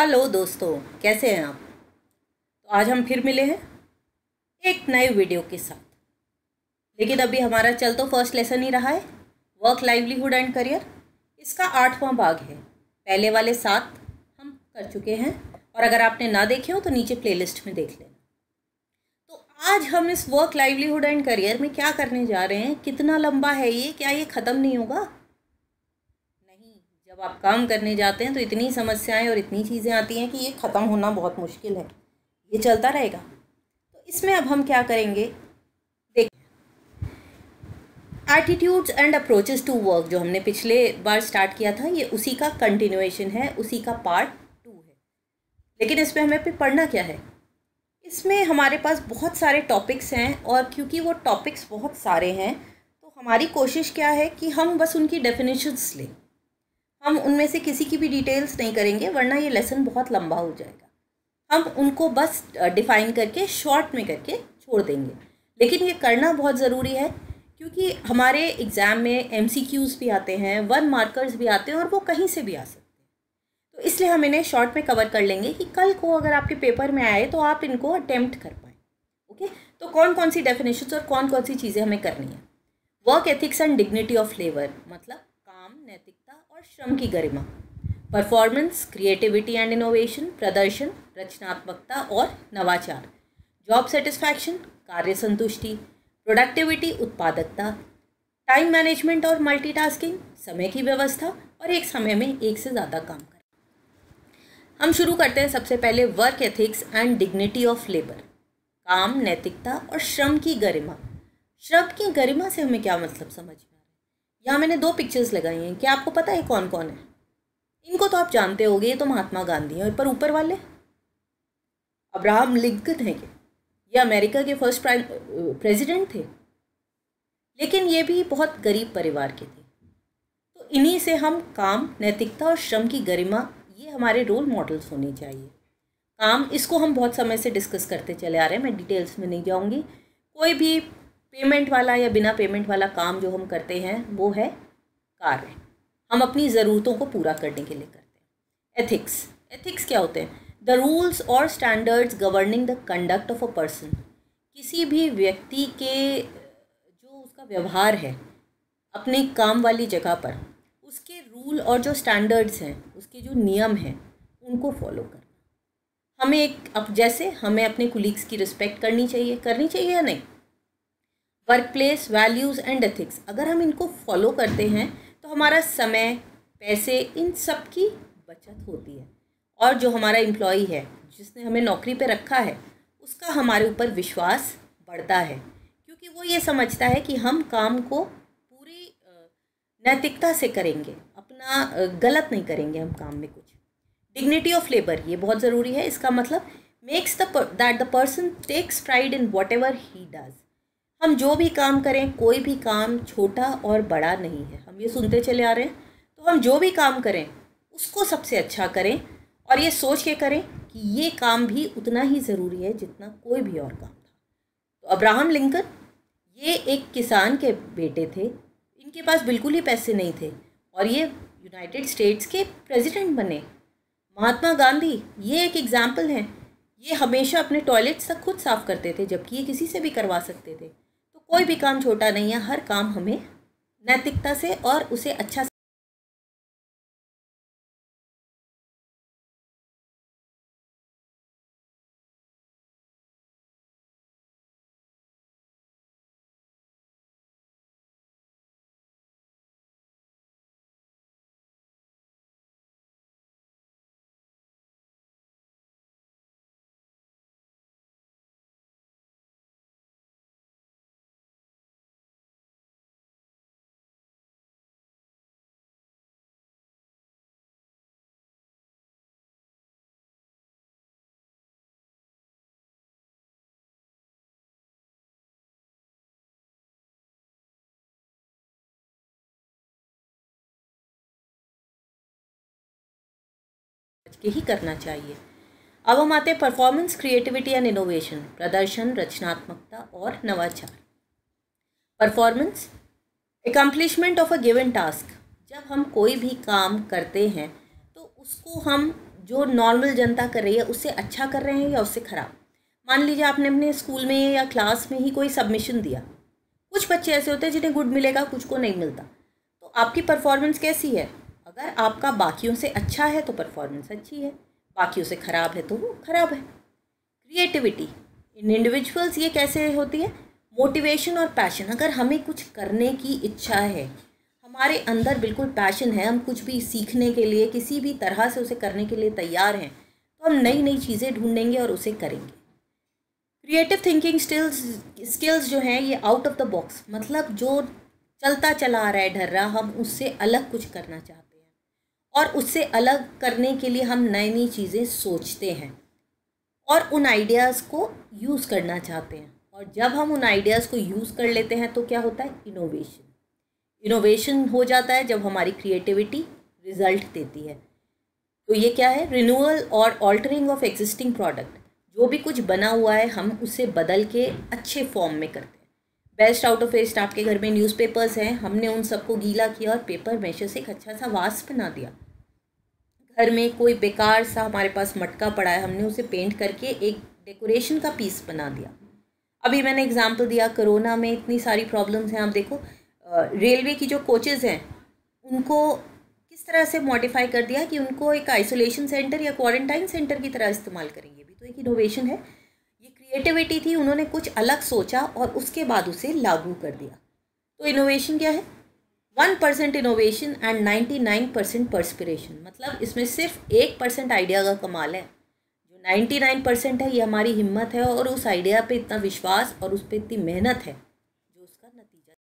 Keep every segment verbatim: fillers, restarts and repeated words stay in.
Hello दोस्तों, कैसे हैं आप। तो आज हम फिर मिले हैं एक नए वीडियो के साथ। लेकिन अभी हमारा चल तो फर्स्ट लेसन ही रहा है, वर्क लाइवलीहुड एंड करियर। इसका आठवां भाग है। पहले वाले सात हम कर चुके हैं और अगर आपने ना देखे हो तो नीचे प्लेलिस्ट में देख लेना। तो आज हम इस वर्क लाइवलीहुड एंड करियर में क्या करने जा रहे हैं, कितना लंबा है ये, क्या ये ख़त्म नहीं होगा? जब आप काम करने जाते हैं तो इतनी समस्याएं और इतनी चीज़ें आती हैं कि ये ख़त्म होना बहुत मुश्किल है, ये चलता रहेगा। तो इसमें अब हम क्या करेंगे, देखिए, attitudes and approaches to work जो हमने पिछले बार स्टार्ट किया था, ये उसी का कंटिन्यूएशन है, उसी का पार्ट टू है। लेकिन इसमें हमें फिर पढ़ना क्या है, इसमें हमारे पास बहुत सारे टॉपिक्स हैं और क्योंकि वो टॉपिक्स बहुत सारे हैं तो हमारी कोशिश क्या है कि हम बस उनकी डेफिनेशंस लें। हम उनमें से किसी की भी डिटेल्स नहीं करेंगे वरना ये लेसन बहुत लंबा हो जाएगा। हम उनको बस डिफ़ाइन करके शॉर्ट में करके छोड़ देंगे। लेकिन ये करना बहुत ज़रूरी है क्योंकि हमारे एग्ज़ाम में एमसीक्यूज़ भी आते हैं, वन मार्कर्स भी आते हैं और वो कहीं से भी आ सकते हैं। तो इसलिए हम इन्हें शॉर्ट में कवर कर लेंगे कि कल को अगर आपके पेपर में आए तो आप इनको अटेम्प्ट कर पाएँ। ओके, तो कौन कौन सी डेफिनेशंस और कौन कौन सी चीज़ें हमें करनी है। Work ethics and dignity of labour, मतलब काम, नैतिकता और श्रम की गरिमा। परफॉर्मेंस, क्रिएटिविटी एंड इनोवेशन, प्रदर्शन, रचनात्मकता और नवाचार। जॉब सेटिस्फैक्शन, कार्य संतुष्टि। प्रोडक्टिविटी, उत्पादकता। टाइम मैनेजमेंट और मल्टीटास्किंग, समय की व्यवस्था और एक समय में एक से ज़्यादा काम करना। हम शुरू करते हैं सबसे पहले work ethics and dignity of labour, काम, नैतिकता और श्रम की गरिमा। श्रम की गरिमा से हमें क्या मतलब समझ में? यहाँ मैंने दो पिक्चर्स लगाई हैं, क्या आपको पता है कौन कौन है? इनको तो आप जानते होंगे, ये तो महात्मा गांधी हैं। पर ऊपर वाले अब्राहम लिंकन है, ये अमेरिका के फर्स्ट प्रेसिडेंट थे, लेकिन ये भी बहुत गरीब परिवार के थे। तो इन्हीं से हम काम, नैतिकता और श्रम की गरिमा, ये हमारे रोल मॉडल्स होने चाहिए। काम, इसको हम बहुत समय से डिस्कस करते चले आ रहे हैं, मैं डिटेल्स में नहीं जाऊँगी। कोई भी पेमेंट वाला या बिना पेमेंट वाला काम जो हम करते हैं वो है कार्य, हम अपनी ज़रूरतों को पूरा करने के लिए करते हैं। एथिक्स, एथिक्स क्या होते हैं? द रूल्स और standards governing the conduct of a person. किसी भी व्यक्ति के जो उसका व्यवहार है अपने काम वाली जगह पर, उसके रूल और जो स्टैंडर्ड्स हैं, उसके जो नियम हैं, उनको फॉलो करना। हमें एक अब जैसे हमें अपने कुलीग्स की रिस्पेक्ट करनी चाहिए, करनी चाहिए या नहीं? Work place, values and ethics, अगर हम इनको फॉलो करते हैं तो हमारा समय, पैसे, इन सब की बचत होती है और जो हमारा एम्प्लॉई है जिसने हमें नौकरी पे रखा है उसका हमारे ऊपर विश्वास बढ़ता है क्योंकि वो ये समझता है कि हम काम को पूरी नैतिकता से करेंगे, अपना गलत नहीं करेंगे हम काम में कुछ। डिग्निटी ऑफ लेबर, ये बहुत ज़रूरी है। इसका मतलब makes the that the person takes pride in whatever he does. हम जो भी काम करें, कोई भी काम छोटा और बड़ा नहीं है, हम ये सुनते चले आ रहे हैं। तो हम जो भी काम करें उसको सबसे अच्छा करें और ये सोच के करें कि ये काम भी उतना ही ज़रूरी है जितना कोई भी और काम था। तो अब्राहम लिंकन, ये एक किसान के बेटे थे, इनके पास बिल्कुल ही पैसे नहीं थे और ये यूनाइटेड स्टेट्स के प्रेसिडेंट बने। महात्मा गांधी, ये एक एग्जाम्पल हैं, ये हमेशा अपने टॉयलेट्स तक खुद साफ़ करते थे जबकि ये किसी से भी करवा सकते थे। कोई भी काम छोटा नहीं है, हर काम हमें नैतिकता से और उसे अच्छा के ही करना चाहिए। अब हम आते हैं परफॉर्मेंस, क्रिएटिविटी एंड इनोवेशन, प्रदर्शन, रचनात्मकता और नवाचार। Performance, accomplishment of a given task, जब हम कोई भी काम करते हैं तो उसको हम जो नॉर्मल जनता कर रही है उससे अच्छा कर रहे हैं या उससे ख़राब। मान लीजिए आपने अपने स्कूल में या क्लास में ही कोई सबमिशन दिया, कुछ बच्चे ऐसे होते हैं जिन्हें गुड मिलेगा, कुछ को नहीं मिलता, तो आपकी परफॉर्मेंस कैसी है? अगर आपका बाकियों से अच्छा है तो परफॉर्मेंस अच्छी है, बाकियों से ख़राब है तो वो ख़राब है। क्रिएटिविटी इन इंडिविजुअल्स ये कैसे होती है? मोटिवेशन और पैशन। अगर हमें कुछ करने की इच्छा है, हमारे अंदर बिल्कुल पैशन है, हम कुछ भी सीखने के लिए किसी भी तरह से उसे करने के लिए तैयार हैं, तो हम नई नई चीज़ें ढूंढेंगे और उसे करेंगे। क्रिएटिव थिंकिंग स्किल्स स्किल्स जो हैं ये आउट ऑफ द बॉक्स, मतलब जो चलता चला आ रहा है ढर्रा, हम उससे अलग कुछ करना चाहते हैं और उससे अलग करने के लिए हम नई नई चीज़ें सोचते हैं और उन आइडियाज़ को यूज़ करना चाहते हैं। और जब हम उन आइडियाज़ को यूज़ कर लेते हैं तो क्या होता है? इनोवेशन। इनोवेशन हो जाता है जब हमारी क्रिएटिविटी रिजल्ट देती है। तो ये क्या है? रिन्यूअल और ऑल्टरिंग ऑफ एग्जिस्टिंग प्रोडक्ट। जो भी कुछ बना हुआ है हम उसे बदल के अच्छे फॉर्म में करते हैं। बेस्ट आउट ऑफ वेस्ट, आपके घर में न्यूज़पेपर्स हैं, हमने उन सबको गीला किया और पेपर मैशर से एक अच्छा सा वास बना दिया। घर में कोई बेकार सा हमारे पास मटका पड़ा है, हमने उसे पेंट करके एक डेकोरेशन का पीस बना दिया। अभी मैंने एग्जांपल दिया, कोरोना में इतनी सारी प्रॉब्लम्स हैं। आप देखो रेलवे की जो कोचेज़ हैं उनको किस तरह से मॉडिफाई कर दिया कि उनको एक आइसोलेशन सेंटर या क्वारंटाइन सेंटर की तरह इस्तेमाल करेंगे, भी तो एक इनोवेशन है। ये क्रिएटिविटी थी, उन्होंने कुछ अलग सोचा और उसके बाद उसे लागू कर दिया। तो इनोवेशन क्या है? One percent innovation and ninety nine percent perspiration. मतलब इसमें सिर्फ एक परसेंट आइडिया का कमाल है, जो नाइन्टी नाइन परसेंट है ये हमारी हिम्मत है और उस आइडिया पे इतना विश्वास और उस पर इतनी मेहनत है जो उसका नतीजा।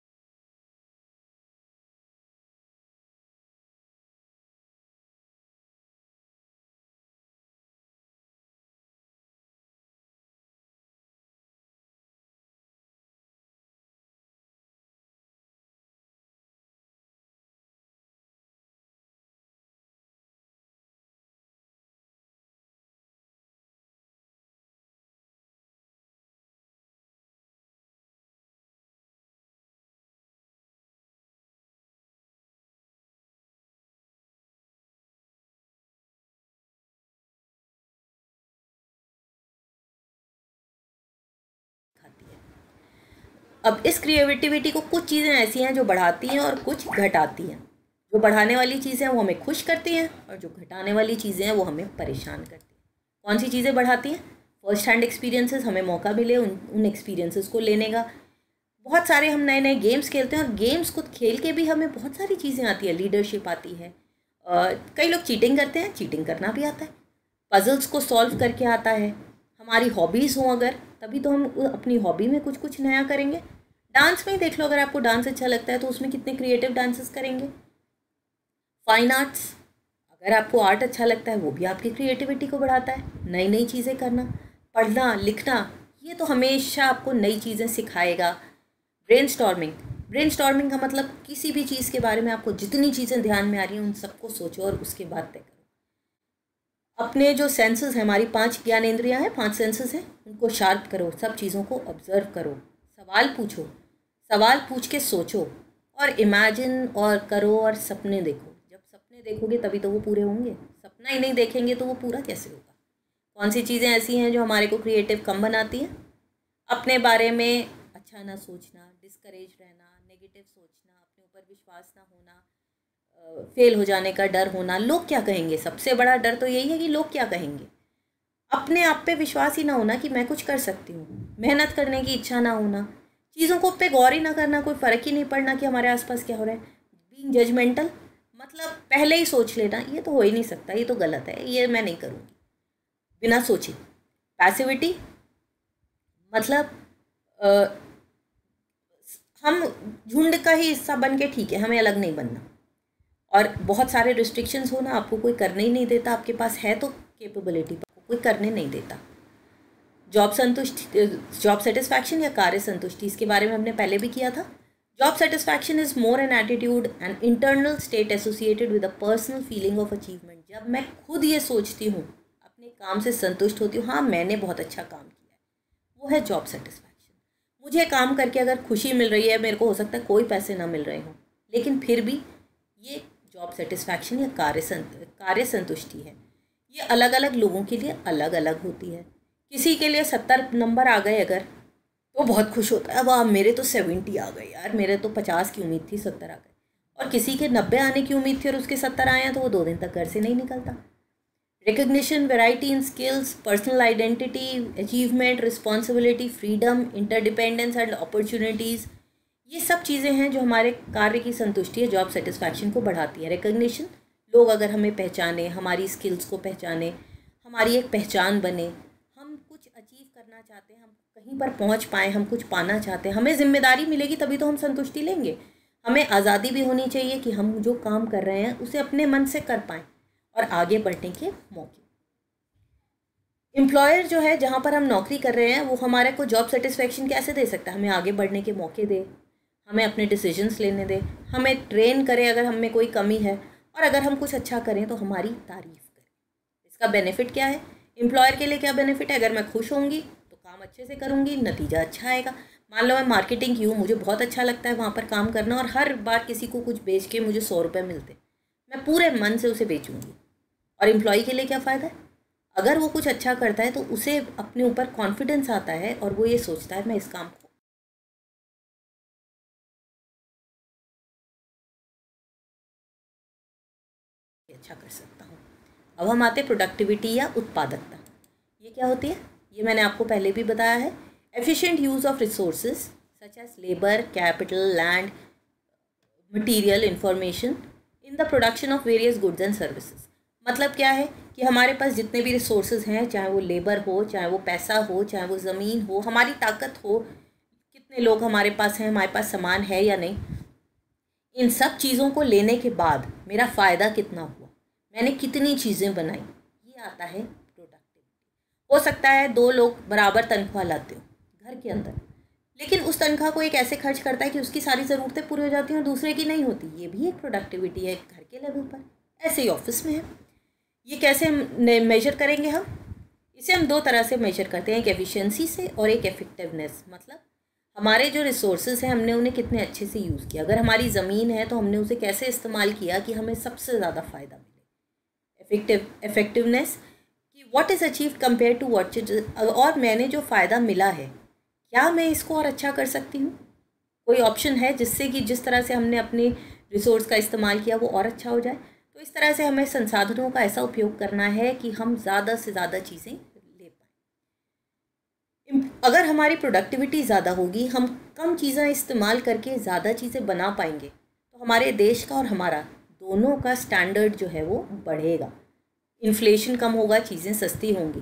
अब इस क्रिएटिविटी को कुछ चीज़ें ऐसी हैं जो बढ़ाती हैं और कुछ घटाती हैं। जो बढ़ाने वाली चीज़ें हैं वो हमें खुश करती हैं और जो घटाने वाली चीज़ें हैं वो हमें परेशान करती हैं। कौन सी चीज़ें बढ़ाती हैं? फर्स्ट हैंड एक्सपीरियंसेस, हमें मौका मिले उन उन एक्सपीरियंसेस को लेने का। बहुत सारे हम नए नए गेम्स खेलते हैं और गेम्स को खेल के भी हमें बहुत सारी चीज़ें आती है। लीडरशिप आती है, आ, कई लोग चीटिंग करते हैं, चीटिंग करना भी आता है, पजल्स को सॉल्व करके आता है। हमारी हॉबीज़ हों अगर, तभी तो हम अपनी हॉबी में कुछ कुछ नया करेंगे। डांस में ही देख लो, अगर आपको डांस अच्छा लगता है तो उसमें कितने क्रिएटिव डांसेस करेंगे। फाइन आर्ट्स, अगर आपको आर्ट अच्छा लगता है वो भी आपकी क्रिएटिविटी को बढ़ाता है। नई नई चीज़ें करना, पढ़ना लिखना, ये तो हमेशा आपको नई चीज़ें सिखाएगा। ब्रेनस्टॉर्मिंग, ब्रेनस्टॉर्मिंग का मतलब किसी भी चीज़ के बारे में आपको जितनी चीज़ें ध्यान में आ रही हैं उन सबको सोचो और उसके बाद तय करो। अपने जो सेंसेस हैं, हमारी पांच ज्ञानेंद्रियां हैं, पांच सेंसेस हैं, उनको शार्प करो, सब चीज़ों को ऑब्जर्व करो, सवाल पूछो, सवाल पूछ के सोचो और इमेजिन और करो और सपने देखो। जब सपने देखोगे तभी तो वो पूरे होंगे, सपना ही नहीं देखेंगे तो वो पूरा कैसे होगा। कौन सी चीज़ें ऐसी हैं जो हमारे को क्रिएटिव कम बनाती हैं? अपने बारे में अच्छा ना सोचना, डिस्करेज रहना, नेगेटिव सोचना, अपने ऊपर विश्वास ना होना, फेल हो जाने का डर होना, लोग क्या कहेंगे, सबसे बड़ा डर तो यही है कि लोग क्या कहेंगे। अपने आप पे विश्वास ही ना होना कि मैं कुछ कर सकती हूँ, मेहनत करने की इच्छा ना होना, चीज़ों को पे गौर ही ना करना, कोई फ़र्क ही नहीं पड़ना कि हमारे आसपास क्या हो रहा है। बीइंग जजमेंटल, मतलब पहले ही सोच लेना ये तो हो ही नहीं सकता, ये तो गलत है, ये मैं नहीं करूँगी, बिना सोचे। पैसिविटी, मतलब आ, हम झुंड का ही हिस्सा बन के ठीक है, हमें अलग नहीं बनना। और बहुत सारे रिस्ट्रिक्शंस हो ना, आपको कोई करने ही नहीं देता, आपके पास है तो कैपेबिलिटी पर कोई करने नहीं देता। जॉब संतुष्टि, जॉब सेटिस्फैक्शन या कार्य संतुष्टि, इसके बारे में हमने पहले भी किया था। Job satisfaction is more an attitude and internal state associated with a personal feeling of achievement. जब मैं खुद ये सोचती हूँ, अपने काम से संतुष्ट होती हूँ, हाँ मैंने बहुत अच्छा काम किया है, वो है जॉब सेटिस्फैक्शन। मुझे काम करके अगर खुशी मिल रही है, मेरे को हो सकता है कोई पैसे ना मिल रहे हों, लेकिन फिर भी ये जॉब सेटिस्फैक्शन या कार्य संत कार्य संतुष्टि है। ये अलग अलग लोगों के लिए अलग अलग होती है। किसी के लिए सत्तर नंबर आ गए अगर, तो बहुत खुश होता है, वाह मेरे तो सेवेंटी आ गए यार, मेरे तो पचास की उम्मीद थी सत्तर आ गए। और किसी के नब्बे आने की उम्मीद थी और उसके सत्तर आए हैं तो वो दो दिन तक घर से नहीं निकलता। Recognition, variety in skills, personal identity, achievement, responsibility, freedom, interdependence and opportunities, ये सब चीज़ें हैं जो हमारे कार्य की संतुष्टि, जॉब सेटिस्फैक्शन को बढ़ाती है। रिकग्निशन, लोग अगर हमें पहचाने, हमारी स्किल्स को पहचाने, हमारी एक पहचान बने, हम कुछ अचीव करना चाहते हैं, हम कहीं पर पहुंच पाएँ, हम कुछ पाना चाहते हैं, हमें जिम्मेदारी मिलेगी तभी तो हम संतुष्टि लेंगे। हमें आज़ादी भी होनी चाहिए कि हम जो काम कर रहे हैं उसे अपने मन से कर पाएँ और आगे बढ़ने के मौके। एम्प्लॉयर जो है जहाँ पर हम नौकरी कर रहे हैं वो हमारे को जॉब सेटिस्फेक्शन कैसे दे सकता है? हमें आगे बढ़ने के मौके दे, हमें अपने डिसीजंस लेने दे, हमें ट्रेन करे अगर हम में कोई कमी है, और अगर हम कुछ अच्छा करें तो हमारी तारीफ़ करें। इसका बेनिफिट क्या है? एम्प्लॉयर के लिए क्या बेनिफिट है? अगर मैं खुश होंगी तो काम अच्छे से करूँगी, नतीजा अच्छा आएगा। मान लो मैं मार्केटिंग की हूँ, मुझे बहुत अच्छा लगता है वहाँ पर काम करना, और हर बार किसी को कुछ बेच के मुझे सौ रुपये मिलते, मैं पूरे मन से उसे बेचूँगी। और एम्प्लॉय के लिए क्या फ़ायदा है? अगर वो कुछ अच्छा करता है तो उसे अपने ऊपर कॉन्फिडेंस आता है और वो ये सोचता है मैं इस काम को अच्छा कर सकता हूँ। अब हम आते हैं प्रोडक्टिविटी या उत्पादकता। ये क्या होती है? ये मैंने आपको पहले भी बताया है। Efficient use of resources such as labour, capital, land, material, information in the production of various goods and services. मतलब क्या है कि हमारे पास जितने भी रिसोर्सेज हैं, चाहे वो लेबर हो, चाहे वो पैसा हो, चाहे वो ज़मीन हो, हमारी ताकत हो, कितने लोग हमारे पास हैं, हमारे पास सामान है या नहीं, इन सब चीज़ों को लेने के बाद मेरा फ़ायदा कितना हुआ, मैंने कितनी चीज़ें बनाई, ये आता है प्रोडक्टिविटी। हो सकता है दो लोग बराबर तनख्वाह लाते हो घर के अंदर, लेकिन उस तनख्वाह को एक ऐसे खर्च करता है कि उसकी सारी ज़रूरतें पूरी हो जाती हैं और दूसरे की नहीं होती। ये भी एक प्रोडक्टिविटी है घर के लेवल पर। ऐसे ही ऑफिस में है। ये कैसे मेजर करेंगे हम? इसे हम दो तरह से मेजर करते हैं, एक एफिशिएंसी से और एक इफेक्टिवनेस। मतलब हमारे जो रिसोर्सेज हैं हमने उन्हें कितने अच्छे से यूज़ किया। अगर हमारी ज़मीन है तो हमने उसे कैसे इस्तेमाल किया कि हमें सबसे ज़्यादा फ़ायदा मिले। इफेक्टिव इफेक्टिवनेस कि what is achieve compare to what, और मैंने जो फ़ायदा मिला है क्या मैं इसको और अच्छा कर सकती हूँ? कोई ऑप्शन है जिससे कि जिस तरह से हमने अपने रिसोर्स का इस्तेमाल किया वो और अच्छा हो जाए? तो इस तरह से हमें संसाधनों का ऐसा उपयोग करना है कि हम ज़्यादा से ज़्यादा चीज़ें ले पाएँ। अगर हमारी प्रोडक्टिविटी ज़्यादा होगी, हम कम चीज़ें इस्तेमाल करके ज़्यादा चीज़ें बना पाएंगे, तो हमारे देश का और हमारा दोनों का स्टैंडर्ड जो है वो बढ़ेगा, इन्फ्लेशन कम होगा, चीज़ें सस्ती होंगी,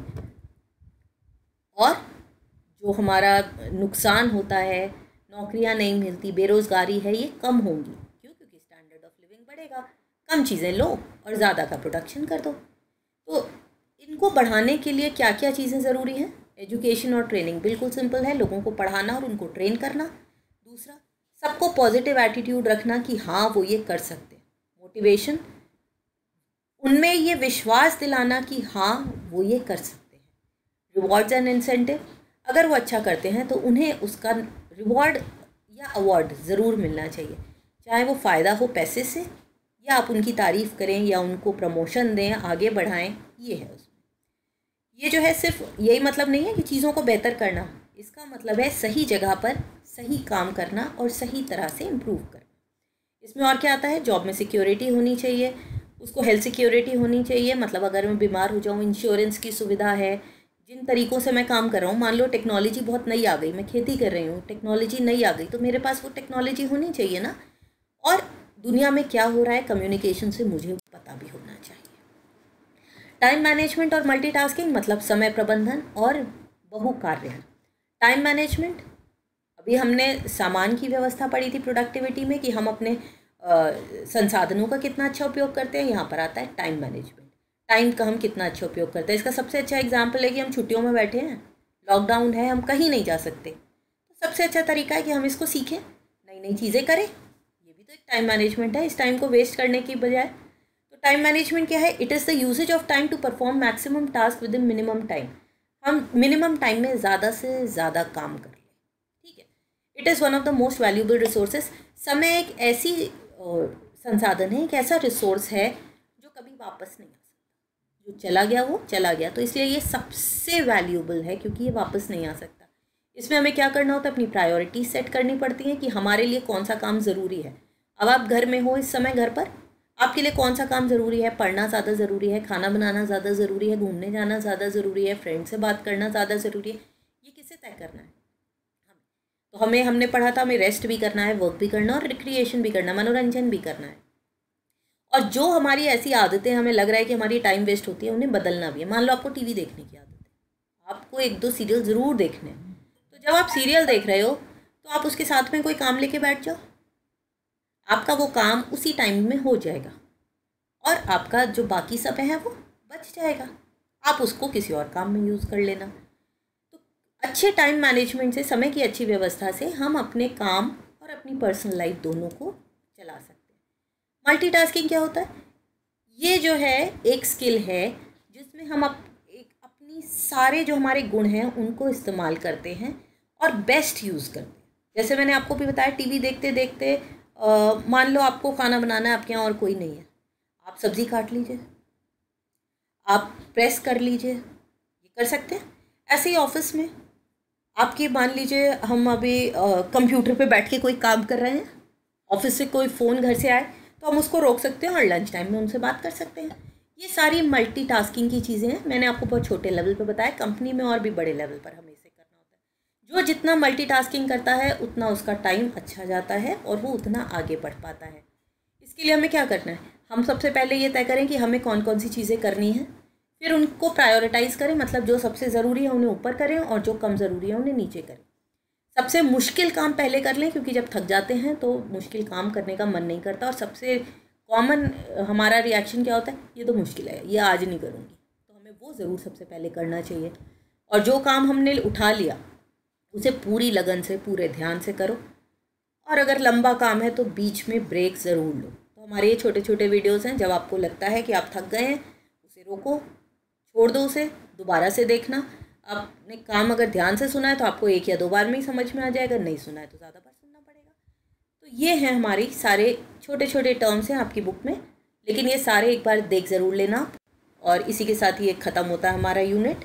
और जो हमारा नुकसान होता है, नौकरियां नहीं मिलती, बेरोज़गारी है, ये कम होंगी। क्यों? क्योंकि स्टैंडर्ड ऑफ लिविंग बढ़ेगा। कम चीज़ें लो और ज़्यादा का प्रोडक्शन कर दो। तो इनको बढ़ाने के लिए क्या क्या चीज़ें ज़रूरी हैं? एजुकेशन और ट्रेनिंग बिल्कुल सिंपल है, लोगों को पढ़ाना और उनको ट्रेन करना। दूसरा, सबको पॉजिटिव एटीट्यूड रखना कि हाँ वो ये कर सकते हैं। मोटिवेशन, उनमें ये विश्वास दिलाना कि हाँ वो ये कर सकते हैं। रिवॉर्ड्स एंड इंसेंटिव, अगर वो अच्छा करते हैं तो उन्हें उसका रिवॉर्ड या अवार्ड ज़रूर मिलना चाहिए, चाहे वो फ़ायदा हो पैसे से, या आप उनकी तारीफ़ करें या उनको प्रमोशन दें, आगे बढ़ाएं, ये है उसमें। ये जो है सिर्फ यही मतलब नहीं है कि चीज़ों को बेहतर करना, इसका मतलब है सही जगह पर सही काम करना और सही तरह से इम्प्रूव करना। इसमें और क्या आता है? जॉब में सिक्योरिटी होनी चाहिए, उसको हेल्थ सिक्योरिटी होनी चाहिए। मतलब अगर मैं बीमार हो जाऊँ, इंश्योरेंस की सुविधा है। जिन तरीक़ों से मैं काम कर रहा हूँ, मान लो टेक्नोलॉजी बहुत नई आ गई, मैं खेती कर रही हूँ, टेक्नोलॉजी नई आ गई, तो मेरे पास वो टेक्नोलॉजी होनी चाहिए ना। और दुनिया में क्या हो रहा है कम्युनिकेशन से मुझे पता भी होना चाहिए। टाइम मैनेजमेंट और मल्टीटास्किंग, मतलब समय प्रबंधन और बहुकार्य। टाइम मैनेजमेंट, अभी हमने सामान की व्यवस्था पढ़ी थी प्रोडक्टिविटी में कि हम अपने आ, संसाधनों का कितना अच्छा उपयोग करते हैं। यहाँ पर आता है टाइम मैनेजमेंट, टाइम का हम कितना अच्छा उपयोग करते हैं। इसका सबसे अच्छा एग्जाम्पल है कि हम छुट्टियों में बैठे हैं, लॉकडाउन है, हम कहीं नहीं जा सकते, तो सबसे अच्छा तरीका है कि हम इसको सीखें, नई नई चीज़ें करें। ये भी तो एक टाइम मैनेजमेंट है, इस टाइम को वेस्ट करने की बजाय। तो टाइम मैनेजमेंट क्या है? It is the usages of time to perform maximum task within minimum time. हम मिनिमम टाइम में ज़्यादा से ज़्यादा काम कर लें, ठीक है। It is one of the most valuable resources. समय एक ऐसी संसाधन है, एक ऐसा रिसोर्स है जो कभी वापस नहीं आ सकता, जो चला गया वो चला गया, तो इसलिए ये सबसे वैल्यूएबल है क्योंकि ये वापस नहीं आ सकता। इसमें हमें क्या करना होता है, अपनी प्रायोरिटी सेट करनी पड़ती है कि हमारे लिए कौन सा काम ज़रूरी है। अब आप घर में हो इस समय, घर पर आपके लिए कौन सा काम ज़रूरी है, पढ़ना ज़्यादा ज़रूरी है, खाना बनाना ज़्यादा ज़रूरी है, घूमने जाना ज़्यादा ज़रूरी है, फ्रेंड से बात करना ज़्यादा ज़रूरी है, ये किसे तय करना है? तो हमें हमने पढ़ा था हमें रेस्ट भी करना है, वर्क भी करना है और रिक्रिएशन भी करना है, मनोरंजन भी करना है। और जो हमारी ऐसी आदतें हमें लग रहा है कि हमारी टाइम वेस्ट होती है, उन्हें बदलना भी है। मान लो आपको टीवी देखने की आदत है, आपको एक दो सीरियल ज़रूर देखने हैं, तो जब आप सीरियल देख रहे हो तो आप उसके साथ में कोई काम लेके बैठ जाओ, आपका वो काम उसी टाइम में हो जाएगा और आपका जो बाकी समय है वो बच जाएगा, आप उसको किसी और काम में यूज़ कर लेना। तो अच्छे टाइम मैनेजमेंट से, समय की अच्छी व्यवस्था से हम अपने काम और अपनी पर्सनल लाइफ दोनों को चला सकते हैं। मल्टीटास्किंग क्या होता है? ये जो है एक स्किल है जिसमें हम अप, एक अपनी सारे जो हमारे गुण हैं उनको इस्तेमाल करते हैं और बेस्ट यूज़ करते हैं। जैसे मैंने आपको भी बताया, टीवी देखते देखते आ, मान लो आपको खाना बनाना है, आपके यहाँ और कोई नहीं है, आप सब्ज़ी काट लीजिए, आप प्रेस कर लीजिए, ये कर सकते हैं। ऐसे ही ऑफिस में आपकी, मान लीजिए हम अभी कंप्यूटर पे बैठ के कोई काम कर रहे हैं, ऑफिस से कोई फ़ोन घर से आए तो हम उसको रोक सकते हैं और लंच टाइम में उनसे बात कर सकते हैं। ये सारी मल्टीटास्किंग की चीज़ें हैं। मैंने आपको बहुत छोटे लेवल पे बताया, कंपनी में और भी बड़े लेवल पर हमें इसे करना होता है। जो जितना मल्टीटास्किंग करता है उतना उसका टाइम अच्छा जाता है और वो उतना आगे बढ़ पाता है। इसके लिए हमें क्या करना है, हम सबसे पहले ये तय करें कि हमें कौन कौन सी चीज़ें करनी हैं, फिर उनको प्रायोरिटाइज़ करें, मतलब जो सबसे ज़रूरी है उन्हें ऊपर करें और जो कम ज़रूरी है उन्हें नीचे करें। सबसे मुश्किल काम पहले कर लें क्योंकि जब थक जाते हैं तो मुश्किल काम करने का मन नहीं करता और सबसे कॉमन हमारा रिएक्शन क्या होता है, ये तो मुश्किल है, ये आज नहीं करूँगी। तो हमें वो ज़रूर सबसे पहले करना चाहिए और जो काम हमने उठा लिया उसे पूरी लगन से, पूरे ध्यान से करो। और अगर लंबा काम है तो बीच में ब्रेक ज़रूर लो। तो हमारे ये छोटे छोटे वीडियोज़ हैं, जब आपको लगता है कि आप थक गए हैं उसे रोको, छोड़ दो, उसे दोबारा से देखना। आपने काम अगर ध्यान से सुना है तो आपको एक या दो बार में ही समझ में आ जाएगा, नहीं सुना है तो ज़्यादा बार सुनना पड़ेगा। तो ये हैं हमारी सारे छोटे छोटे टर्म्स हैं आपकी बुक में, लेकिन ये सारे एक बार देख ज़रूर लेना। और इसी के साथ ये ख़त्म होता है हमारा यूनिट।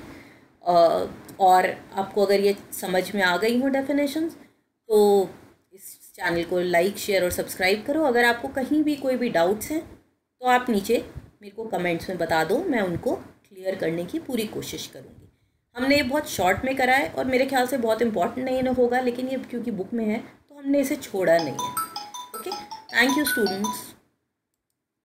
और आपको अगर ये समझ में आ गई हो डेफिनेशंस तो इस चैनल को लाइक, शेयर और सब्सक्राइब करो। अगर आपको कहीं भी कोई भी डाउट्स हैं तो आप नीचे मेरे को कमेंट्स में बता दो, मैं उनको क्लियर करने की पूरी कोशिश करूँगी। हमने ये बहुत शॉर्ट में करा है और मेरे ख्याल से बहुत इंपॉर्टेंट नहीं होगा, लेकिन ये क्योंकि बुक में है तो हमने इसे छोड़ा नहीं है। Okay, thank you students.